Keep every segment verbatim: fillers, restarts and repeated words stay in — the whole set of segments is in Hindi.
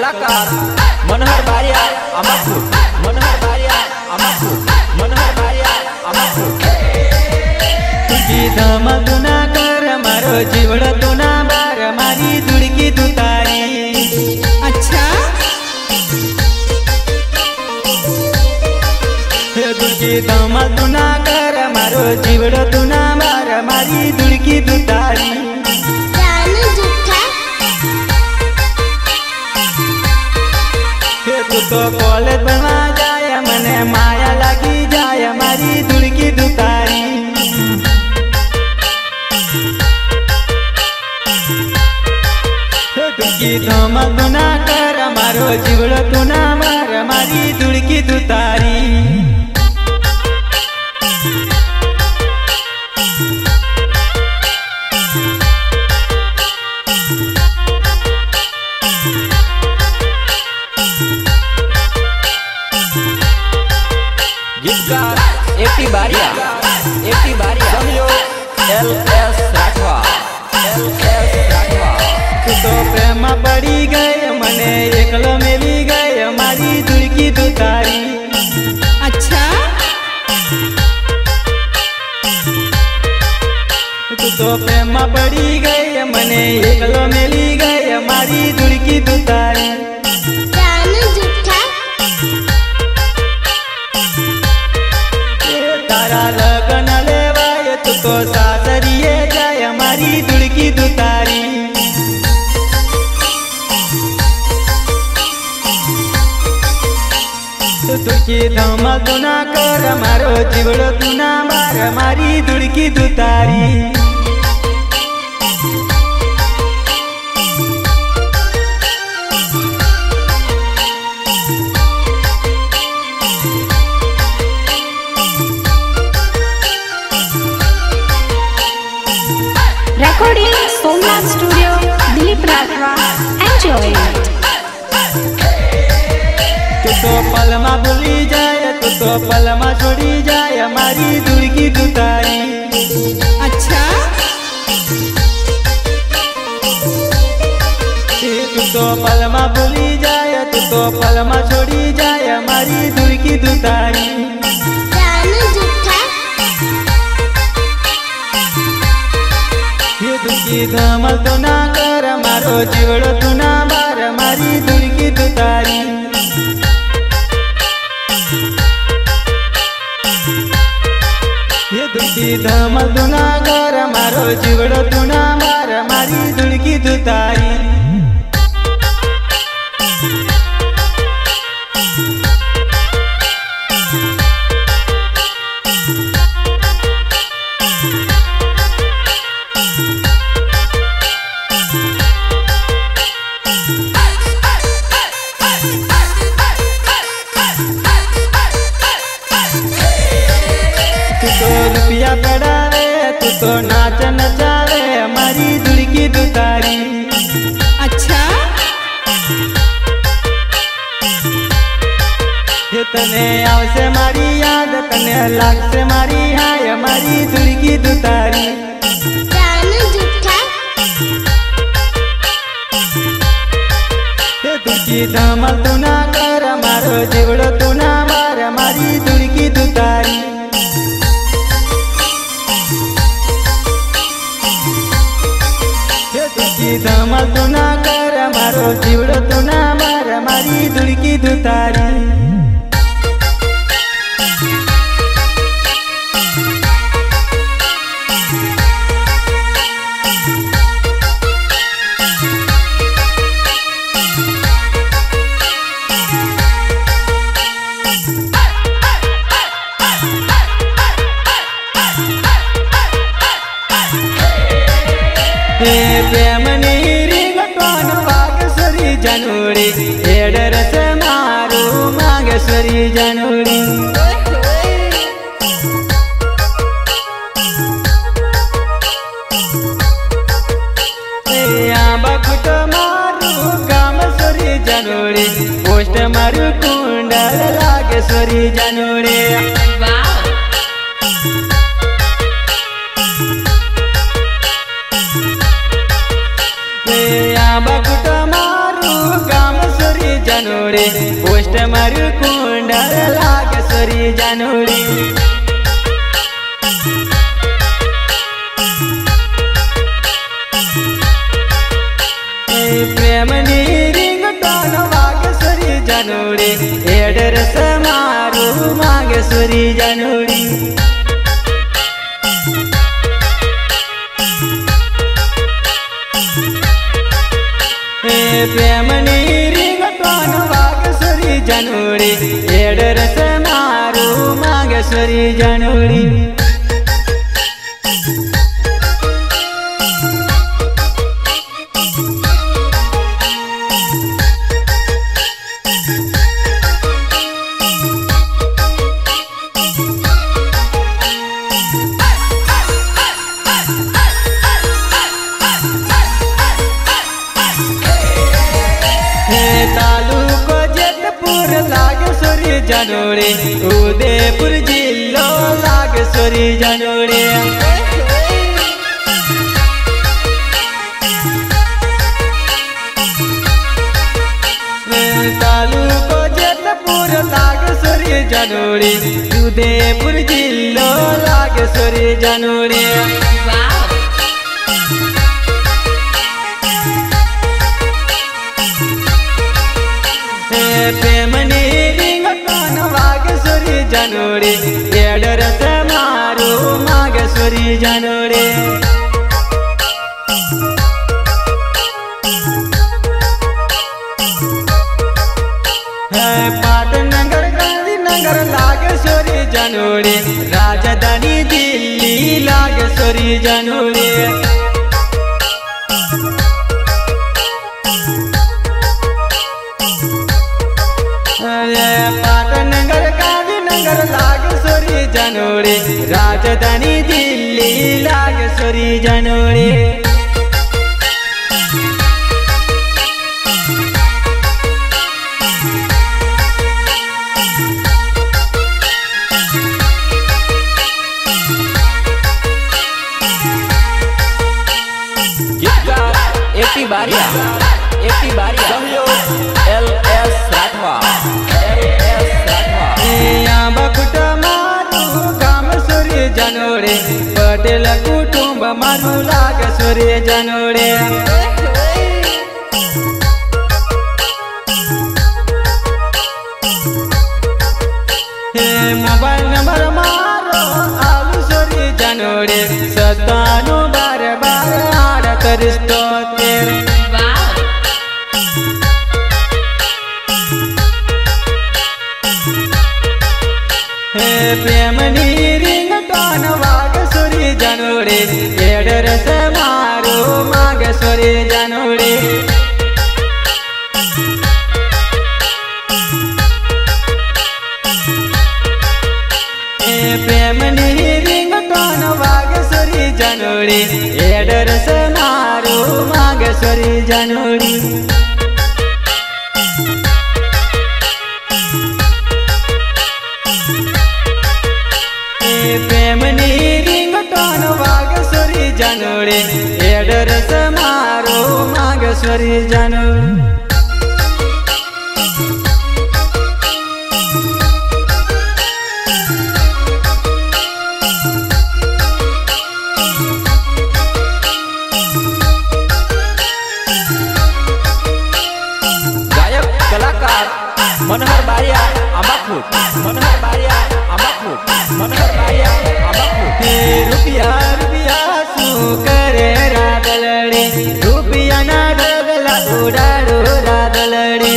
कलाकार मनोहर बारिया अमरपुर, मनोहर बारिया अमरपुर, मनोहर बारिया अमरपुर। तुझी धम तुना कर मारो जीवड़ तुना बार मारी दुड़की दुतारी। अच्छा तुझी धम तुना कर मारो जीवड़ तुना बार मारी दुड़की दुतारी। तू तो कॉलेज बनवा जाए मने माया लगी जाए मारी दुड़की दुतारी। दुड़की धम तुना कर मारो जीवड़ तुना मार मारी दुड़की दुतारी। गीतकार एपी बारिया, एपी बारिया सहयोग L S Rathwa, L S Rathwa. तू तो प्रेम पड़ी गए मने एकलो मिली गए मारी दुड़की दुतारी। अच्छा तू तो प्रेम पड़ी गए मने एकलो मिली गए मारी दुड़की दुतारी। तारा लगन लेवाय तू तो सासरिए जाय मारी दुड़की दुतारी। तुझी धम तुना कर मारो जीवड़ तुना मार मारी दुड़की दुतारी। Recording Somnath Studio, Dilip Rathwa. Enjoy it. तू तो पलमा भूली जाए तू तो पलमा छोड़ी जाए मारी दुड़की दुतारी। अच्छा तू तो पलमा भूली जाए तू तो पलमा छोड़ी जाए मारी दुड़की दुतारी। दुड़की धम तुना कर मारो जीवड़ तुना मार मारी दुड़की दुतारी। दुड़की धम तुना कर मारो जीवड़ तुना मार मारी दुड़की दुतारी। रुपया पड़ावे तू तो नाच नचावे हमारी दुड़की दुतारी। अच्छा तने आव से मारी याद तने लाग से मारी हाय हमारी दुड़की दुतारी। दुड़की धम तुना कर मारो जीवड़ तुना मार हमारी दुड़की दुतारी। दुड़की धम तुना कर मारो जीवड़ तुना मार मारी दुड़की दुतारी। प्रेम नीरी गटवान बागेश्वरी जनोड़ी एडर से मारू मागेश्वरी जनोड़ी। बकुट मारू कामेश्वरी जनोड़ी पोस्ट मारू कुंडल लागेश्वरी जनोड़ी। बकुट मारू कामेश्वरी जानोड़े पोस्ट मारू कुंडल लागे सोरी जानोड़ी प्रेम नी रिंग टोन वागे सोरी जानोड़ी एड्रेस मारू मागे सोरी जानोड़ी प्रेम नी रिंग टोन वागे सोरी जानोड़ी एड्रेस मारू मागे सोरी जानोड़ी तालुको जेतपुर लागे सोरी जानोड़े उदयपुर जिल्लो लागे सोरी जानोड़े तालुको जेतपुर लागे सोरी जानोड़े उदयपुर जिल्लो लागे सोरी जानोड़े प्रेम नी रिंग टोन वागे सोरी जानोड़े एड्रेस मारू मागे सोरी जानोड़े पाटनगर गांधीनगर लागे सोरी जानोड़े राजधानी दिल्ली लागे सोरी जानोड़े पाटनगर गांधीनगर लागे सोरी जानोड़े राजधानी दिल्ली लागे सोरी जानोड़े एटी बारिया एटी बारिया सहयोग L S Rathwa L S Rathwa बकुट मारू गाम सोरी जानोड़े पटेल कुटुंब मारू लागे सोरी जानोड़े मोबाइल नंबर मारो आलू सोरी जानोड़े सतानु बार बार आड़तर स्टोतेर प्रेम नी रिंग टोन वागे सोरी जानोड़े एड्रेस मारू मागे सोरी जानोड़े प्रेम नी रिंग टोन वागे सोरी जानोड़े एड्रेस मारू मागे सोरी जानोड़ी प्रेम नी रिंग टोन वागे सोरी जानोड़े एड्रेस मारू मागे सोरी जानोड़ी मनोहर बारिया अम्बाखूट मनोहर बारिया अम्बाखूट मनोहर बारिया अम्बाखूट रुपया रुपया सू करे रादलड़े रुपया ना डगला उड़ाड़ो रादलड़े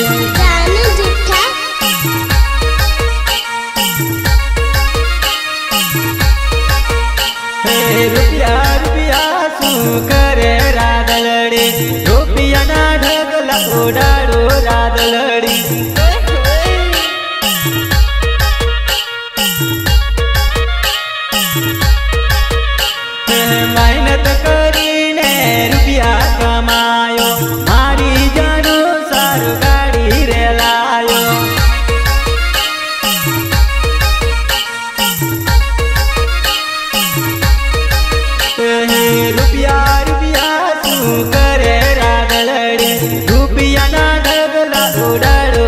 रुपया रुपया सू करे रादलड़े रुपया ना डगला उड़ाड़ो रादलड़ी मेहनत करीने रुपया कमायो मारी जानो सारू गाड़ी रे लायो रुपया रुपया तू करे रादलड़ी रुपया ना डगला उड़ाड़ो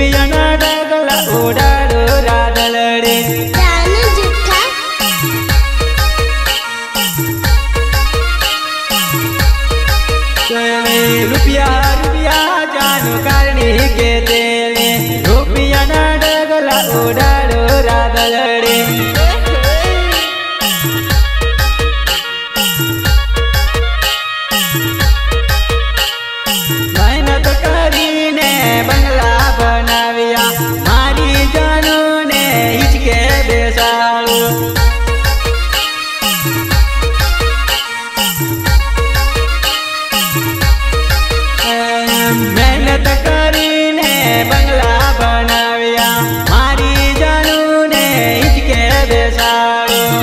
રૂપિયા ના ડગલા ઉડાડો રાદલડે રૂપિયા રૂપિયા જાનું કારણી કે તેલે રૂપિયા ના ડગલા ઉડાડો રાદલડે મહેનત કરીને બંગલા બનાવ્યા મારી જાનું ને હિચકે બેસાડું મહેનત કરીને બંગલા બનાવ્યા મારી જાનું ને હિચકે બેસાડું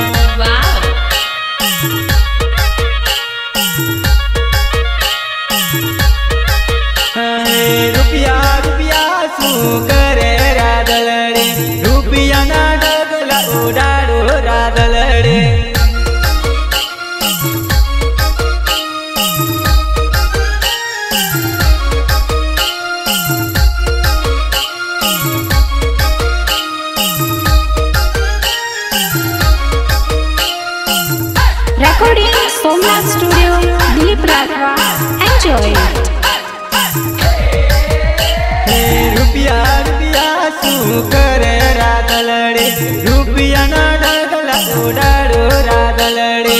રૂપિયા રૂપિયા શું કરે રાદલડે રૂપિયા ના ડગલા ઉડાડો રાદલડે Recording Somnath Studio, Dilip Rathwa. Enjoy. રૂપિયા રૂપિયા શું કરે રાદલડે રૂપિયા ના ડગલા ઉડાડો રાદલડે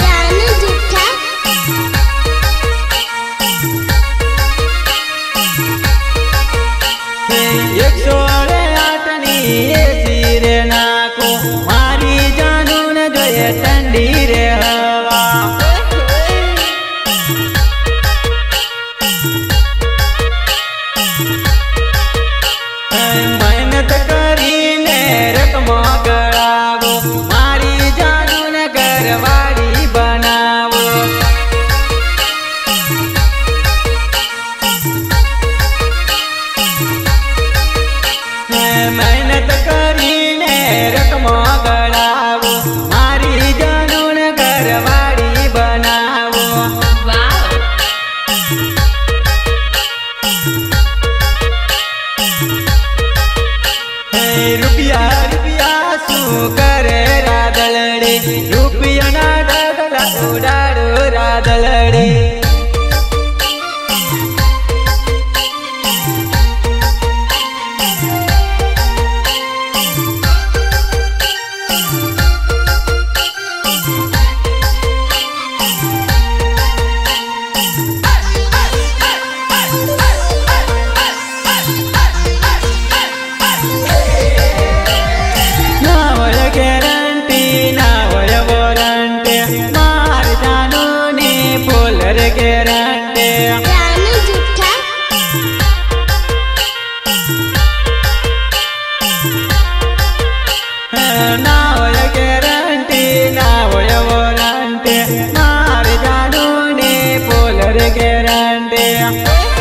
એકસો આઠ ની એસી રે નાખો મારી જાનું ને જોઈએ ઠંડી રે હવા મહેનત કરીને રકમો ગળાવો મારી જાનું ને ઘરવાળી બનાવો મહેનત કરીને રકમો ગળાવો મારી જાનું ને ઘરવાળી બનાવો રૂપિયા રૂપિયા શું કરે રાદલડે રૂપિયા ના ડગલા ઉડાડો રાદલડે ના હોય ગેરંટી ના હોય વોરંટી માર જાનું ની ફૂલ રે ગેરંટી ના હોય ગેરંટી ના હોય વોરંટી માર જાનું ની ફૂલ રે ગેરંટી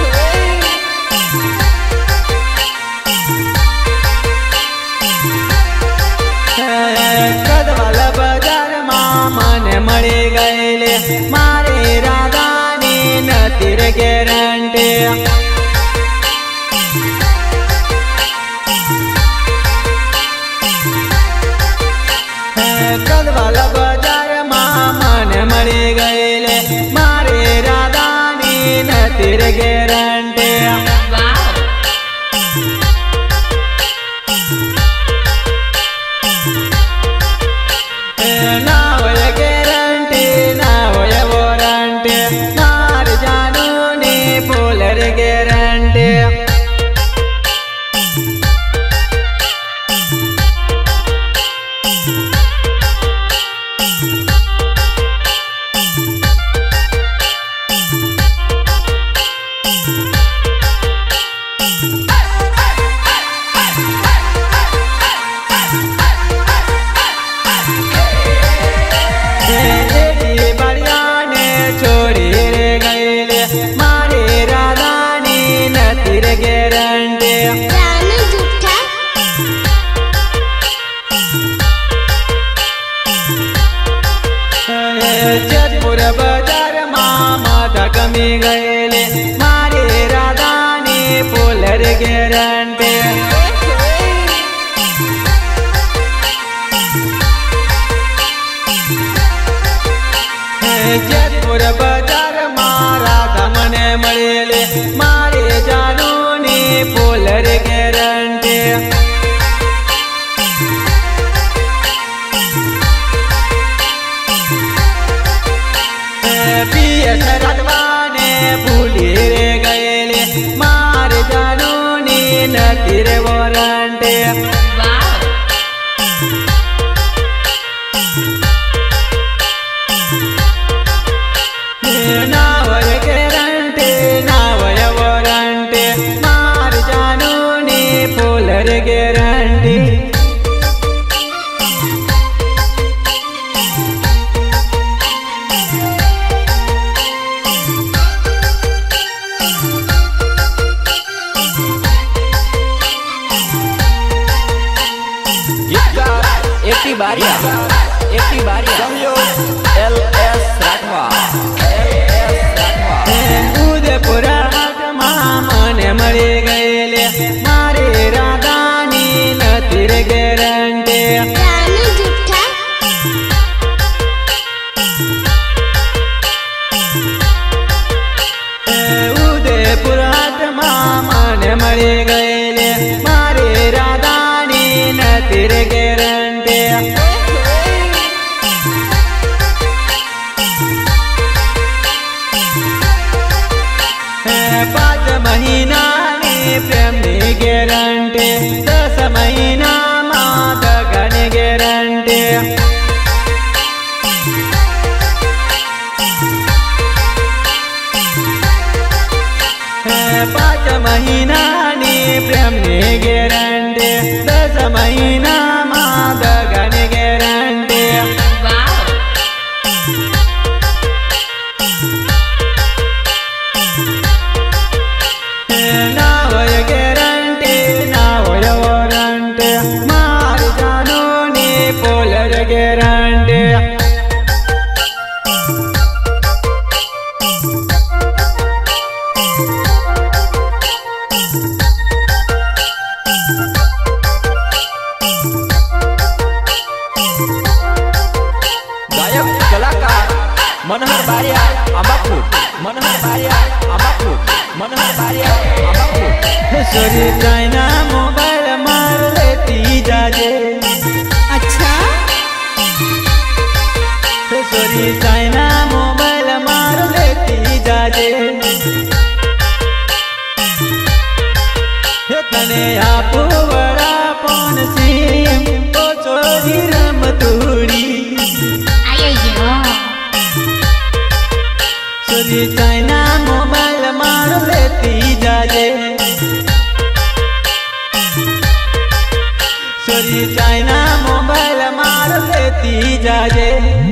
કદવાલ બજારમાં મને મળી ગયેલે મારે રાધાની નથી રે ગેરંટી કદવાલ બજારમાં મને મળી ગયેલે મારે રાધાની નથી રે ગેરંટી ના હોય ગેરંટી ના હોય વોરંટી માર જાનું ની ફૂલ રે ગેરંટી છોડી રે ગયેલે મારે રાધાની નથી રે ગેરંટી જેતપુર બજારમાં માતા ગમી ગયેલે મારે રાધાની ફૂલ रे गारंटी जेतपुर बाजार मारा दमने मळेले मारे जानूनी फूल रे गारंटी पिए सरदवाने भूली रे गएले मारे जानूनी नती रे वारंटी नावय गारंटी नावय वारंटी मार जानूनी फूल रे guarantee AT Baria AT Baria संयोग L S Rathwa L S Rathwa Udaipur मामने मरे गएले मारे राधानी नती रे गारंटी उदयपुर मामने मरे गएले मारे राधानी नती रे गारंटी पाँच महीना ने प्रेम ने गारंटी दस महीना मादगन गारंटी पाँच महीना ने प्रेम ने गारंटी दस महीना मादगन गारंटी नावय गारंटी नावय वारंटी मार जानूनी फूल रे गारंटी गायक कलाकार मनोहर बारिया अम्बापुर मनोहर बारिया अम्बापुर मनोहर बारिया अम्बापुर सोरी चाइना मोबाइल मार लेती जाजे अच्छा सोरी चाइना मोबाइल मार लेती जाजे तने आप बड़ा पौन सिम ओ चोरी रम तूड़ी सोरी चाइना मोबाइल मार लेती जाजे सोरी चाइना मोबाइल मार लेती जाजे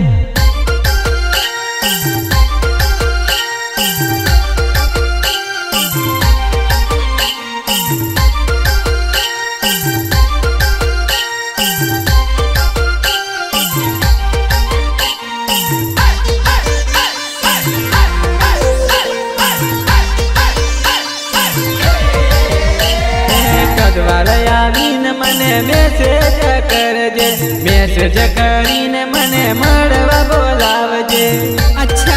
आवीन मने मैसेज करजे मैसेज करीने मने मळवा बोलावजे अच्छा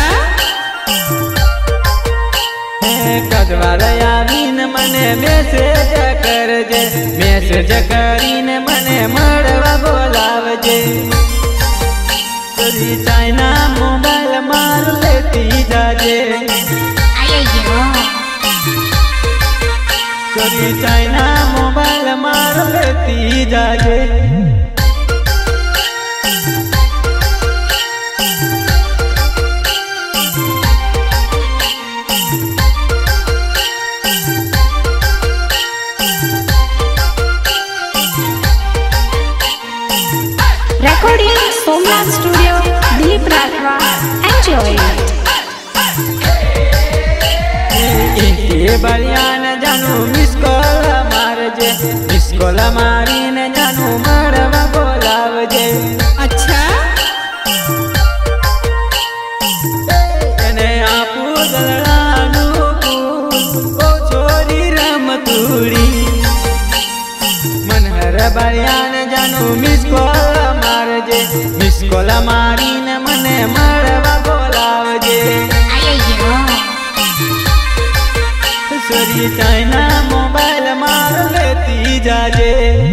कदवार आवीन मने मैसेज करजे मैसेज करीने मने मळवा बोलावजे सोरी चाइना मोबाइल मार लेती जाजे सोरी चाइना मोबाइल मार लेती जाजे Recording Somnath Studio, Dilip Rathwa. Enjoy it. इनके बलियान जानू मिस कॉल मारजे मिस कॉल मारीने जानू मड़वा बोलावजे अच्छा એને આપું દલાનું કુલ ઓ છોરી રમતું बारिया ने जानू मिस कॉल मारजे मिस कॉल मारीने मने मळवा बोलावजे सोरी चाइना मोबाइल मार लेती जाजे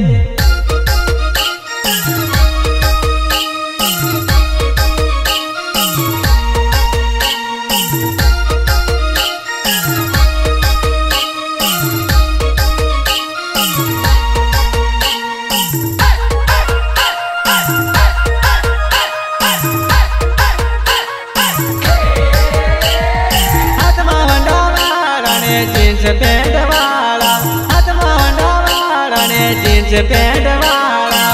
जींस पैंट वाला हाथ में वंडा वाला ने जींस पैंट वाला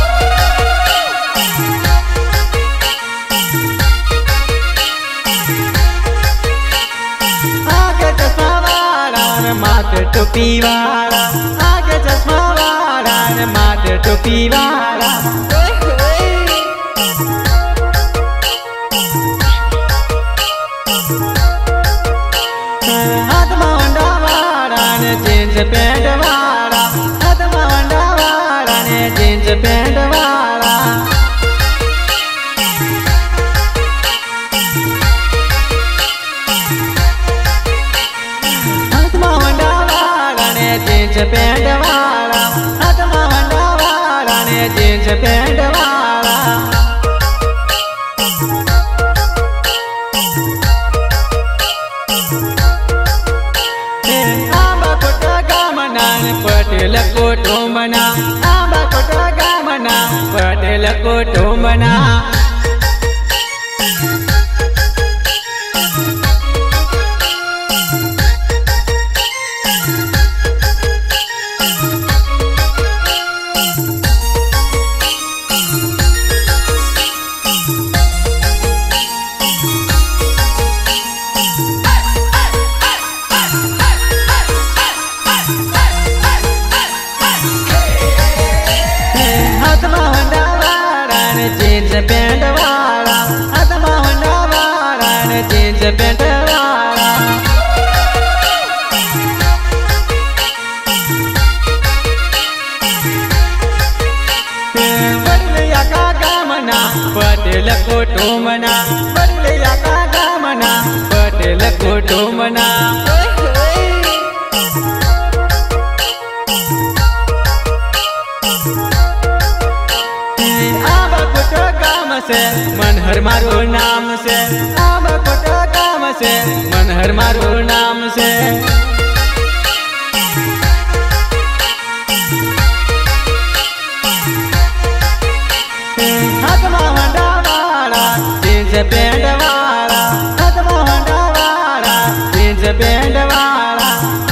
आगे चश्मा वाला ने माथे टोपी वाला आगे चश्मा वाला ने माथे टोपी वाला जींस पैंट वाला हाथ में वंडा वाला ने जींस पैंट वाला हाथ में वंडा वाला ने जींस पैंट वाला हाथ में वंडा वाला ने जींस पैंट वाला पटेल कुटुंबना आंबा कोटा गामना पटेल कुटुंबना जींस पैंट वाला हाथ में वंडा वाला ने जींस पैंट वाला बदलिया का गामना पटेल कुटुंबना बदलिया का गामना पटेल कुटुंबना से मनहर मारो नाम से आब कोटा काम से मनहर मारो नाम से हाथ में वंडा वाला जींस पैंट वाला हाथ में वंडा वाला जींस पैंट वाला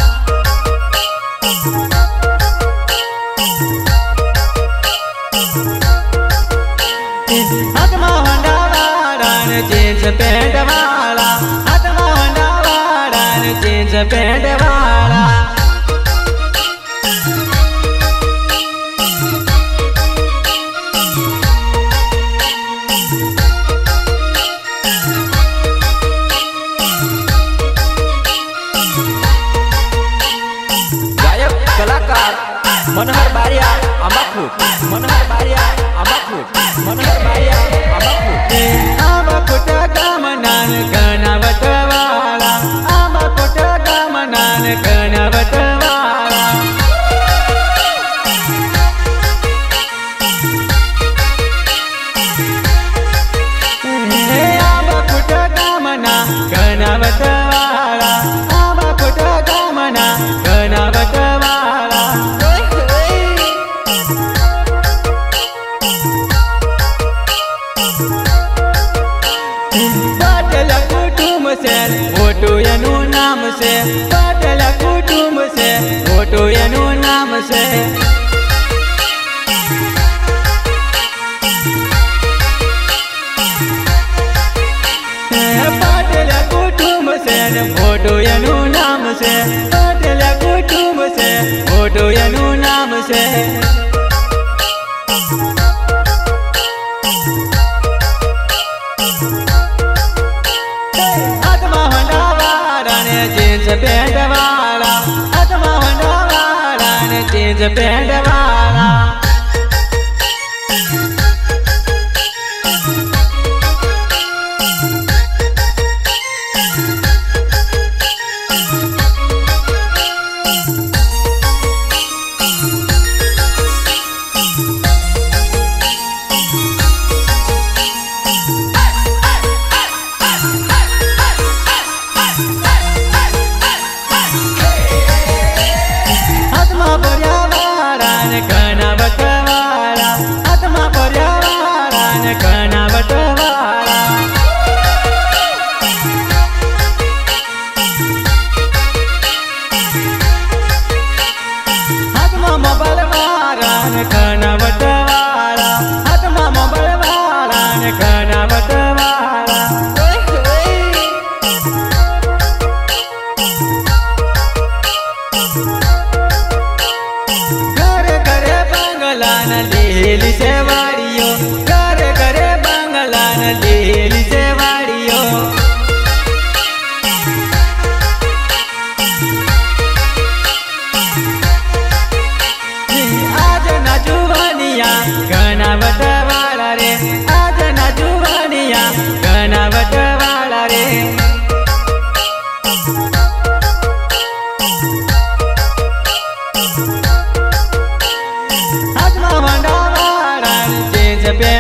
हाथ में वंडा वाला ने जींस पैंट वाला हाथ में वंडा वाला ने जींस पैंट वाला गायक कलाकार मनोहर बारिया अम्बाखूट मनोहर बारिया अम्बाखूट मनोहर बारिया अम्बाखूट अम्बाखूट गामनान गणावत वाला अम्बाखूट गामनान गणावत वाला अम्बाखूट गामना गणावत वाला अम्बाखूट गामना गणावत वाला पटेल कुटुंब से फोटो यनु नाम से पटेल कुटुंब से फोटो यनु नाम से पटेल कुटुंब से फोटो यनु नाम से पटेल कुटुंब से फोटो यनु नाम से जींस पैंट वाला हाथ में वंडा वाला ने जींस पैंट वाला ને ઘણા વટવાળા હાથમાં ભર્યાવાળા ને ઘણા વટવાળા હાથમાં મોબાઈલ વાળા ને ઘણા વટવાળા હાથમાં મોબાઈલ વાળા ને ઘણા વટવાળા લીલી છે વાડીઓ ઘરે ઘરે બંગલા ને લીલી છે વાડીઓ આજ ના જુવાનિયા ઘણા વટવાળા રે આજ ના જુવાનિયા ઘણા વટવાળા રે હાથમાં વંડાવાળા ચેન્જ પે